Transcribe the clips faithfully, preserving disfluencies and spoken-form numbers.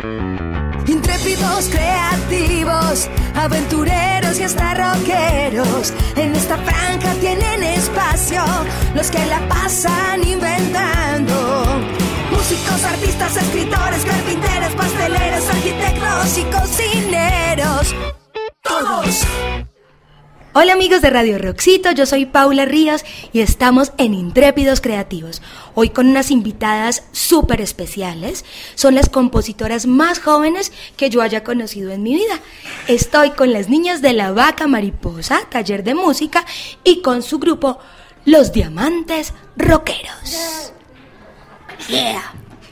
Intrépidos, creativos, aventureros y hasta rockeros. En esta franja tienen espacio los que la pasan inventando. Músicos, artistas, escritores, carpinteros, pasteleros, arquitectos y cocineros. ¡Todos! Hola amigos de Radio Roxito, yo soy Paula Ríos y estamos en Intrépidos Creativos. Hoy con unas invitadas súper especiales. Son las compositoras más jóvenes que yo haya conocido en mi vida. Estoy con las niñas de La Vaca Mariposa, taller de música, y con su grupo Los Diamantes Rockeros. Yeah.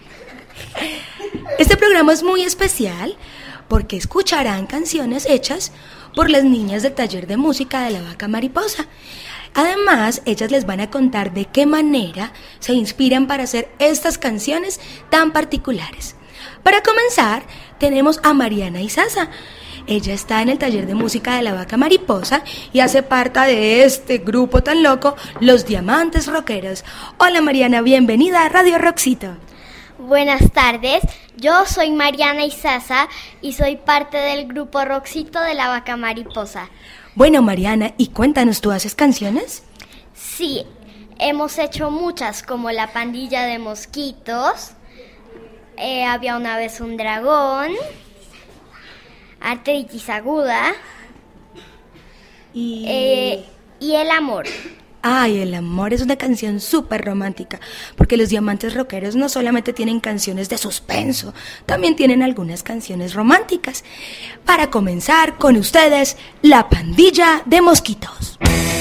Este programa es muy especial porque escucharán canciones hechas por las niñas del taller de música de La Vaca Mariposa. Además, ellas les van a contar de qué manera se inspiran para hacer estas canciones tan particulares. Para comenzar, tenemos a Mariana Izaza. Ella está en el taller de música de La Vaca Mariposa y hace parte de este grupo tan loco, Los Diamantes Rockeros. Hola Mariana, bienvenida a Radio Roxito. Buenas tardes, yo soy Mariana Izaza y soy parte del grupo Roxito de La Vaca Mariposa. Bueno Mariana, y cuéntanos, ¿tú haces canciones? Sí, hemos hecho muchas, como La Pandilla de Mosquitos, eh, Había una vez un dragón, Artritis aguda y... Eh, y El amor. Ay, El amor es una canción súper romántica, porque los Diamantes Rockeros no solamente tienen canciones de suspenso, también tienen algunas canciones románticas. Para comenzar, con ustedes, La Pandilla de Mosquitos.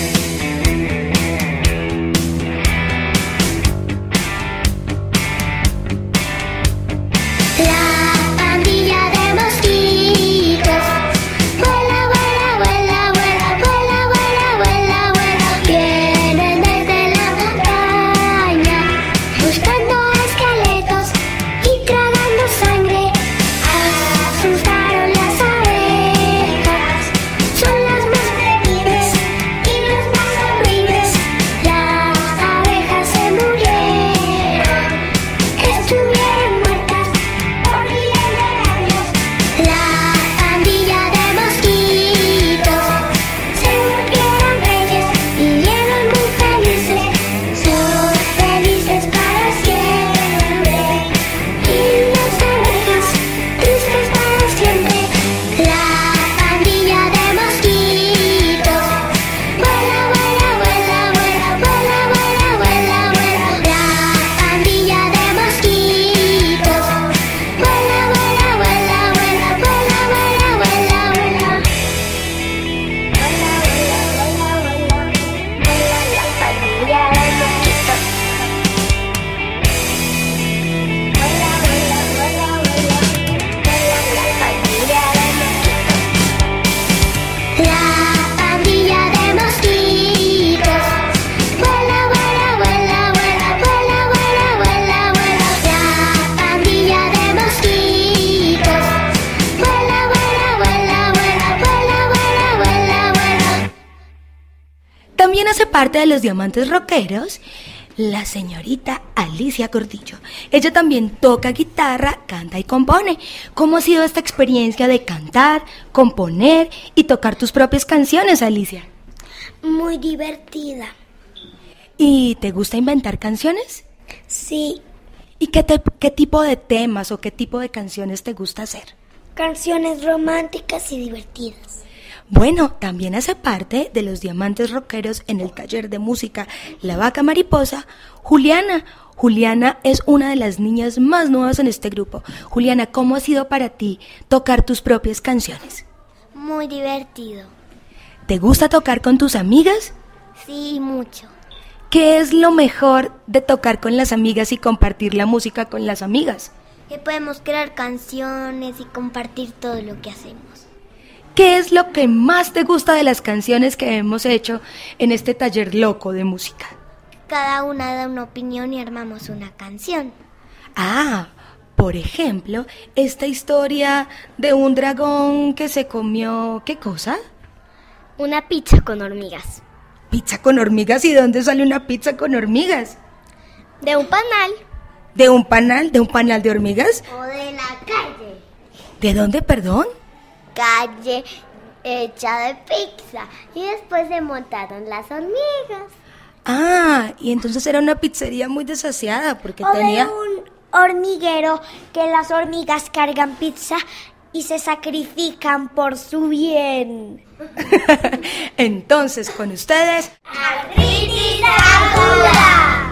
Hace parte de los Diamantes Rockeros la señorita Alicia Gordillo. Ella también toca guitarra, canta y compone. ¿Cómo ha sido esta experiencia de cantar, componer y tocar tus propias canciones, Alicia? Muy divertida. ¿Y te gusta inventar canciones? Sí. ¿Y qué, te, qué tipo de temas o qué tipo de canciones te gusta hacer? Canciones románticas y divertidas. Bueno, también hace parte de los Diamantes Rockeros en el taller de música La Vaca Mariposa, Juliana. Juliana es una de las niñas más nuevas en este grupo. Juliana, ¿cómo ha sido para ti tocar tus propias canciones? Muy divertido. ¿Te gusta tocar con tus amigas? Sí, mucho. ¿Qué es lo mejor de tocar con las amigas y compartir la música con las amigas? Que podemos crear canciones y compartir todo lo que hacemos. ¿Qué es lo que más te gusta de las canciones que hemos hecho en este taller loco de música? Cada una da una opinión y armamos una canción. Ah, por ejemplo, esta historia de un dragón que se comió... ¿Qué cosa? Una pizza con hormigas. ¿Pizza con hormigas? ¿Y dónde sale una pizza con hormigas? De un panal. ¿De un panal? ¿De un panal de hormigas? O de la calle. ¿De dónde, perdón? Calle hecha de pizza. Y después se montaron las hormigas. Ah, y entonces era una pizzería muy desasiada porque o tenía... de un hormiguero que las hormigas cargan pizza y se sacrifican por su bien. Entonces, con ustedes... ¡Artritis aguda!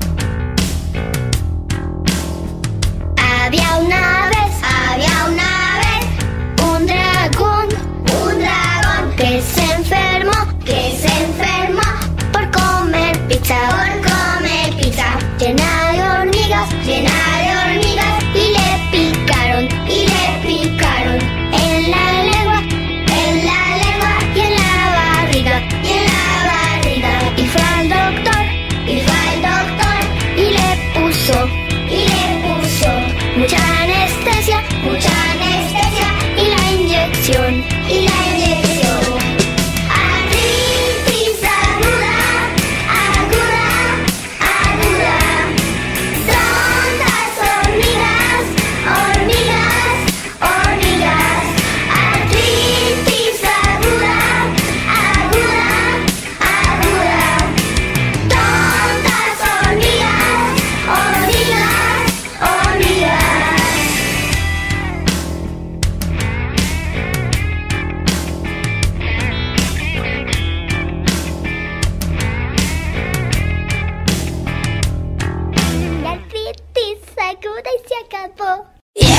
Había una vez, había una vez un dragón, un dragón que se enfermó, que se enfermó por comer pizza, por comer pizza, llena de hormigas, llena de hormigas, y le picaron, y le picaron en la lengua, en la lengua y en la barriga, y en la barriga, y fue al doctor, y fue al doctor, y le puso, y le puso mucha anestesia, mucha anestesia, y la inyección, y la inyección. Artritis aguda, aguda, aguda. Tontas hormigas, hormigas, hormigas. Artritis aguda, aguda, aguda. Tontas hormigas, hormigas, hormigas. La artritis aguda y se acabó.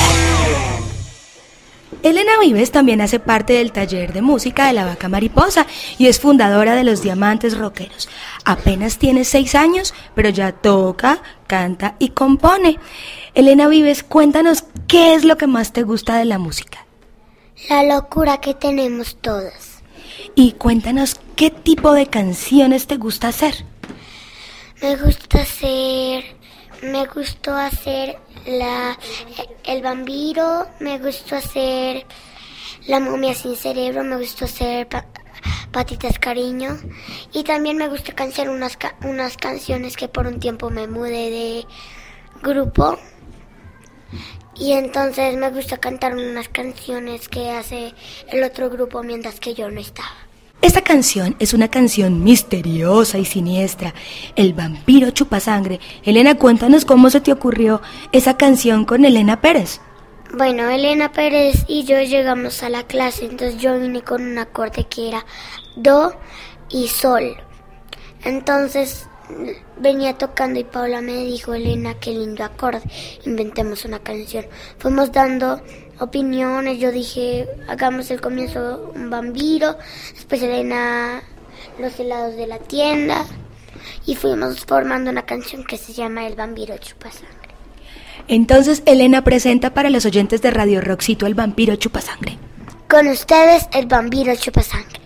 Elena Vives también hace parte del taller de música de la Vaca Mariposa y es fundadora de los Diamantes Rockeros. Apenas tiene seis años, pero ya toca, canta y compone. Elena Vives, cuéntanos qué es lo que más te gusta de la música. La locura que tenemos todos. Y cuéntanos qué tipo de canciones te gusta hacer. Me gusta hacer, me gustó hacer la, el vampiro, me gustó hacer la momia sin cerebro, me gustó hacer pa, patitas cariño y también me gusta cantar unas, unas canciones que por un tiempo me mudé de grupo y entonces me gusta cantar unas canciones que hace el otro grupo mientras que yo no estaba. Esta canción es una canción misteriosa y siniestra, El vampiro chupasangre. Elena, cuéntanos cómo se te ocurrió esa canción con Elena Pérez. Bueno, Elena Pérez y yo llegamos a la clase, entonces yo vine con un acorde que era do y sol. Entonces venía tocando y Paula me dijo, Elena, qué lindo acorde, inventemos una canción. Fuimos dando opiniones, yo dije, hagamos el comienzo un vampiro, después Elena, los helados de la tienda, y fuimos formando una canción que se llama El vampiro chupasangre. Entonces Elena presenta para los oyentes de Radio Roxito El vampiro chupasangre. Con ustedes, El vampiro chupasangre.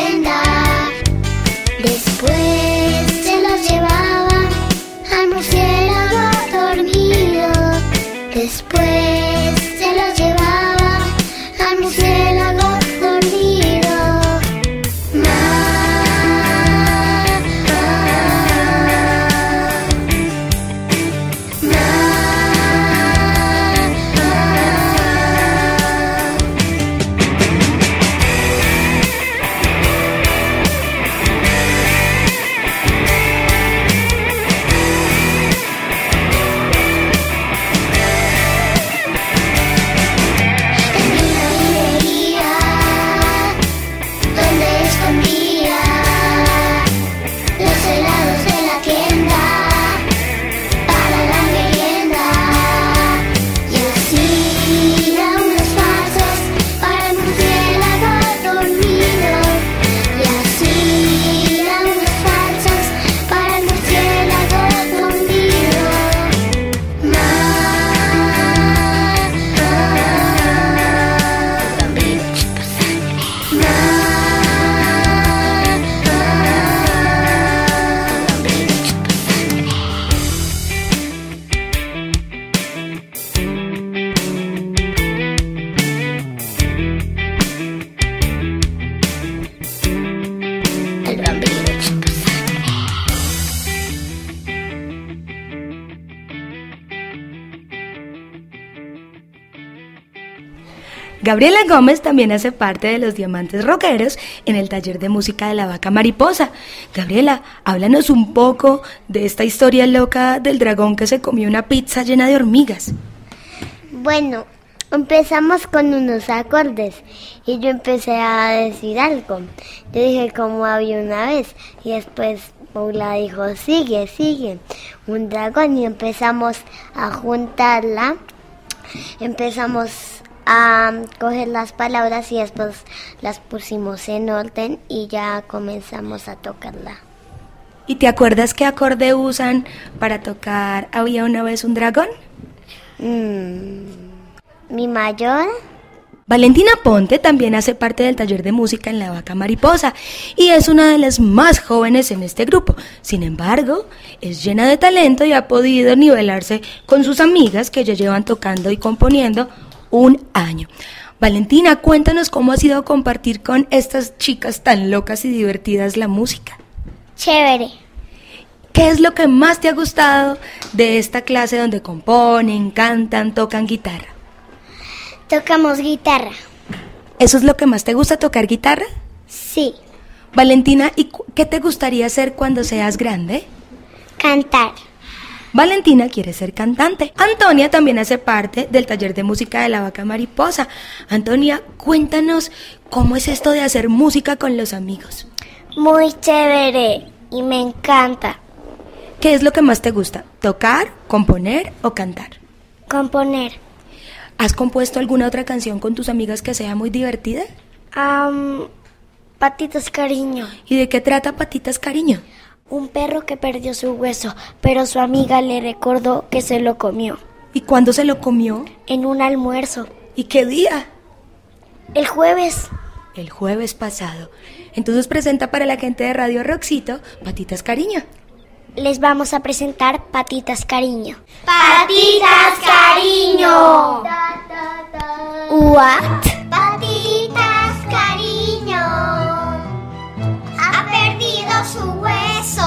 Después se los llevaba al museo. Gabriela Gómez también hace parte de los Diamantes Rockeros en el taller de música de la Vaca Mariposa. Gabriela, háblanos un poco de esta historia loca del dragón que se comió una pizza llena de hormigas. Bueno, empezamos con unos acordes y yo empecé a decir algo. Yo dije como había una vez y después Paula dijo sigue, sigue, un dragón, y empezamos a juntarla, empezamos a coger las palabras y después las pusimos en orden y ya comenzamos a tocarla. ¿Y te acuerdas qué acorde usan para tocar Había una vez un dragón? Mm, mi mayor. Valentina Ponte también hace parte del taller de música en la Vaca Mariposa y es una de las más jóvenes en este grupo. Sin embargo, es llena de talento y ha podido nivelarse con sus amigas que ya llevan tocando y componiendo un año. Valentina, cuéntanos cómo ha sido compartir con estas chicas tan locas y divertidas la música. Chévere. ¿Qué es lo que más te ha gustado de esta clase donde componen, cantan, tocan guitarra? Tocamos guitarra. ¿Eso es lo que más te gusta, tocar guitarra? Sí. Valentina, ¿y qué te gustaría hacer cuando seas grande? Cantar. Valentina quiere ser cantante. Antonia también hace parte del taller de música de la Vaca Mariposa. Antonia, cuéntanos cómo es esto de hacer música con los amigos. Muy chévere y me encanta. ¿Qué es lo que más te gusta? ¿Tocar, componer o cantar? Componer. ¿Has compuesto alguna otra canción con tus amigas que sea muy divertida? Um, Patitas Cariño. ¿Y de qué trata Patitas Cariño? Un perro que perdió su hueso, pero su amiga le recordó que se lo comió. ¿Y cuándo se lo comió? En un almuerzo. ¿Y qué día? El jueves. El jueves pasado. Entonces presenta para la gente de Radio Roxito Patitas Cariño. Les vamos a presentar Patitas Cariño. Patitas Cariño. What? Patitas Cariño. Ha perdido su hueso.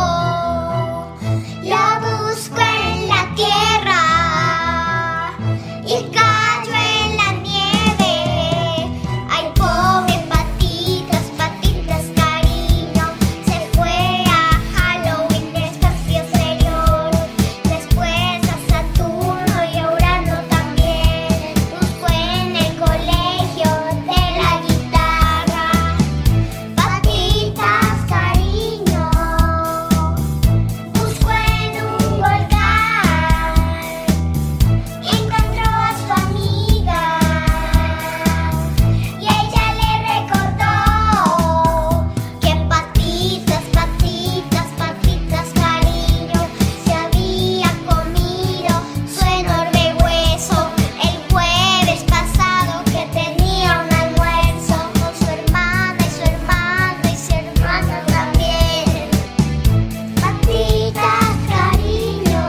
Lo busco en la tierra y cayó en la nieve. Ay, pobre Patitas, Patitas Cariño. Se fue a Halloween de espacio exterior, después a Saturno y a Urano también. Buscó en el colegio de la guitarra. Patitas Cariño. Buscó en un volcán y encontró a su amiga y ella le recordó que Patitas, Patitas, Patitas Cariño se había comido su enorme hueso el jueves pasado, que tenía un almuerzo con su hermana y su hermano y su hermana también. Patitas Cariño.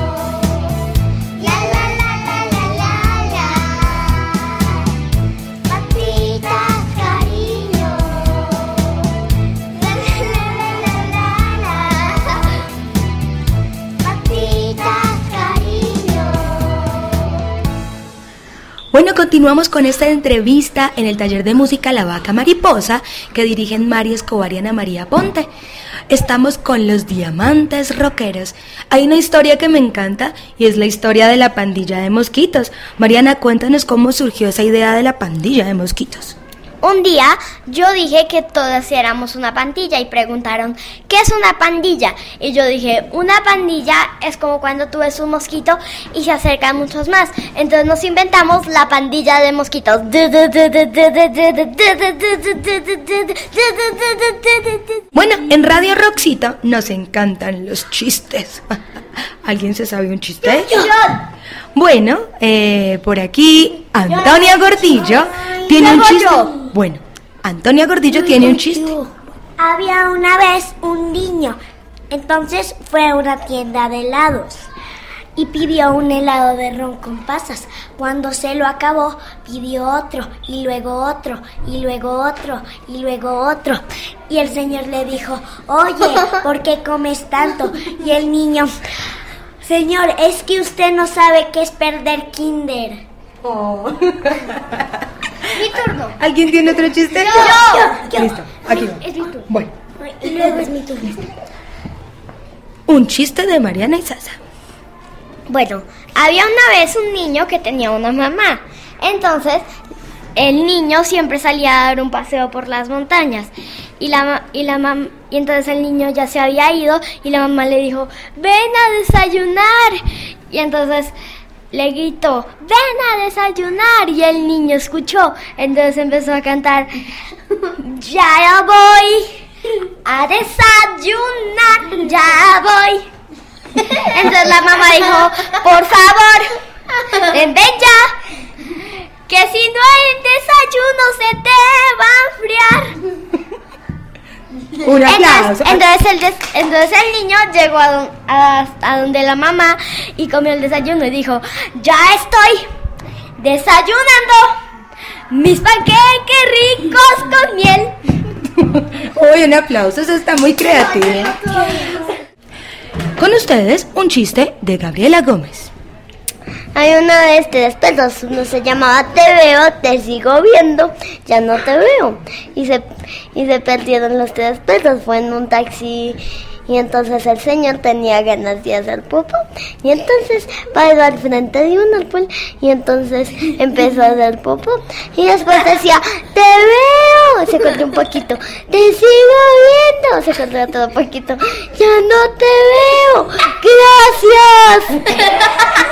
La la la la la la la. Patitas Cariño. La la la la la la la. Patitas Cariño. Bueno, continuamos con esta entrevista en el taller de música La Vaca Mariposa que dirigen María Escobar y Ana María Ponte. Estamos con los Diamantes Rockeros. Hay una historia que me encanta y es la historia de la pandilla de mosquitos. Mariana, cuéntanos cómo surgió esa idea de la pandilla de mosquitos. Un día yo dije que todas éramos una pandilla y preguntaron, ¿qué es una pandilla? Y yo dije, una pandilla es como cuando tú ves un mosquito y se acercan muchos más. Entonces nos inventamos la pandilla de mosquitos. Bueno, en Radio Roxito nos encantan los chistes. ¿Alguien se sabe un chiste? Bueno, eh, por aquí Antonia Gordillo tiene un chiste. Bueno, Antonia Gordillo tiene un chiste. Había una vez un niño, entonces fue a una tienda de helados y pidió un helado de ron con pasas. Cuando se lo acabó, pidió otro, y luego otro, y luego otro, y luego otro. Y el señor le dijo, oye, ¿por qué comes tanto? Y el niño, señor, es que usted no sabe qué es perder kinder. Oh. Mi turno. ¿Alguien tiene otro chiste? Yo, yo. Listo, aquí va. Es mi turno. Bueno, Y luego es mi turno. un chiste de Mariana y Sasa. Bueno, había una vez un niño que tenía una mamá. Entonces, el niño siempre salía a dar un paseo por las montañas. Y la ma- y la mam- y entonces el niño ya se había ido y la mamá le dijo, "Ven a desayunar." Y entonces le gritó, "Ven a desayunar." Y el niño escuchó. Entonces empezó a cantar, "Ya voy a desayunar, ya voy." Entonces la mamá dijo, "Por favor, ven, ven ya, que si no hay desayuno se te va a enfriar." Un aplauso. Entonces, entonces, el des- entonces el niño llegó a, don- a, a donde la mamá y comió el desayuno y dijo, "Ya estoy desayunando mis panqueques ricos con miel." Uy, un aplauso, eso está muy creativo. Con ustedes, un chiste de Gabriela Gómez. Hay una vez tres perros, uno se llamaba Te veo, te sigo viendo, ya no te veo. Y se, y se perdieron los tres perros, fue en un taxi y entonces el señor tenía ganas de hacer popó. Y entonces paró al frente de un árbol y entonces empezó a hacer popó. Y después decía, "Te veo", se cortó un poquito, "Te sigo viendo", se cortó otro poquito, "Ya no te veo, gracias."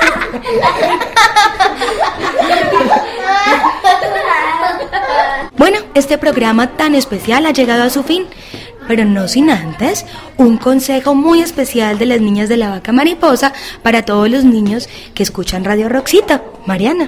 Bueno, este programa tan especial ha llegado a su fin, pero no sin antes un consejo muy especial de las niñas de la Vaca Mariposa para todos los niños que escuchan Radio Roxito. Mariana,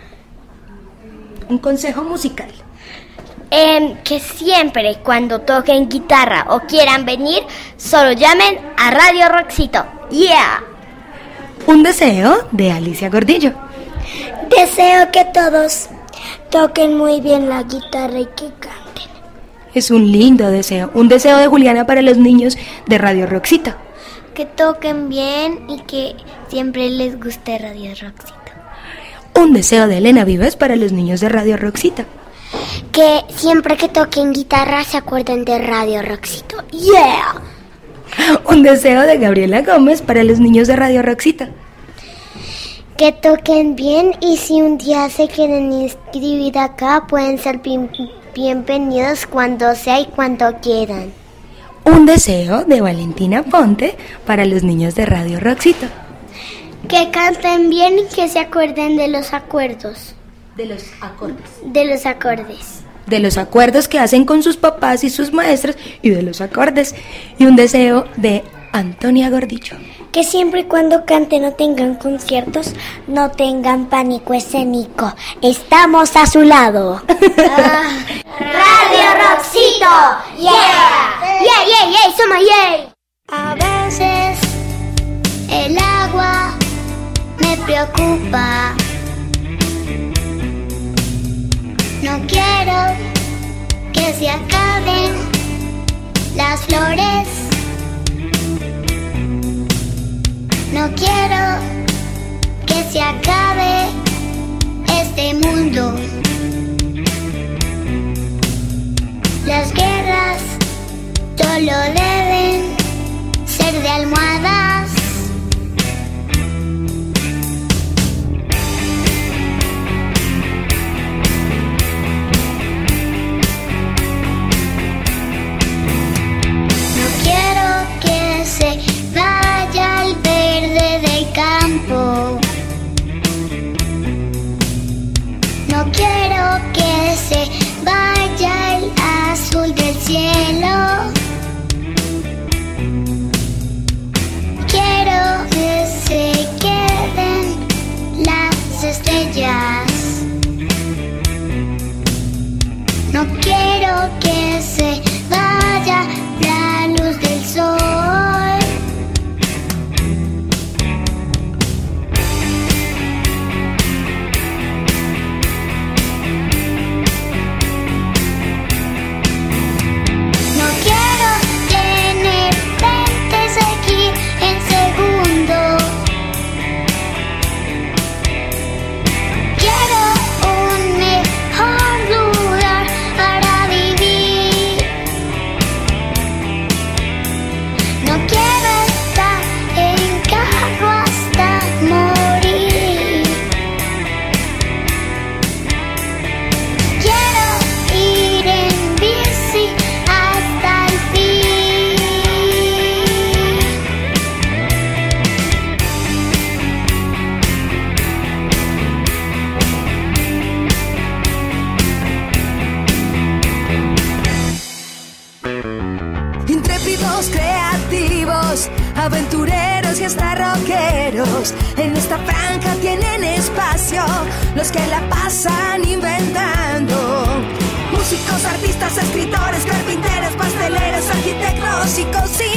un consejo musical. Em, que siempre cuando toquen guitarra o quieran venir, solo llamen a Radio Roxito. Yeah. Un deseo de Alicia Gordillo. Deseo que todos toquen muy bien la guitarra y que canten. Es un lindo deseo, un deseo de Juliana para los niños de Radio Roxito. Que toquen bien y que siempre les guste Radio Roxito. Un deseo de Elena Vives para los niños de Radio Roxito. Que siempre que toquen guitarra se acuerden de Radio Roxito. Yeah. Un deseo de Gabriela Gómez para los niños de Radio Roxito. Que toquen bien y si un día se quieren inscribir acá pueden ser bien- bienvenidos cuando sea y cuando quieran. Un deseo de Valentina Ponte para los niños de Radio Roxito. Que canten bien y que se acuerden de los acuerdos, De los acordes. de los acordes. De los acuerdos que hacen con sus papás y sus maestros y de los acordes. Y un deseo de Antonia Gordillo. Que siempre y cuando canten o tengan conciertos no tengan pánico escénico. Estamos a su lado. Radio Roxito. Yeah. Yeah, yeah, yeah, somos yeah. A veces el agua me preocupa. No quiero que se acaben las flores. No quiero que se acabe este mundo. Las guerras solo deben ser de almohadas. No quiero que se vaya al verde del campo. No quiero que se vaya el azul del cielo. Quiero que se queden las estrellas. No quiero que se vaya la luz del sol. No quiero tener veinte seguir en segundo. Quiero aventureros y hasta rockeros. En esta franja tienen espacio los que la pasan inventando. Músicos, artistas, escritores, carpinteros, pasteleros, arquitectos y cocineros.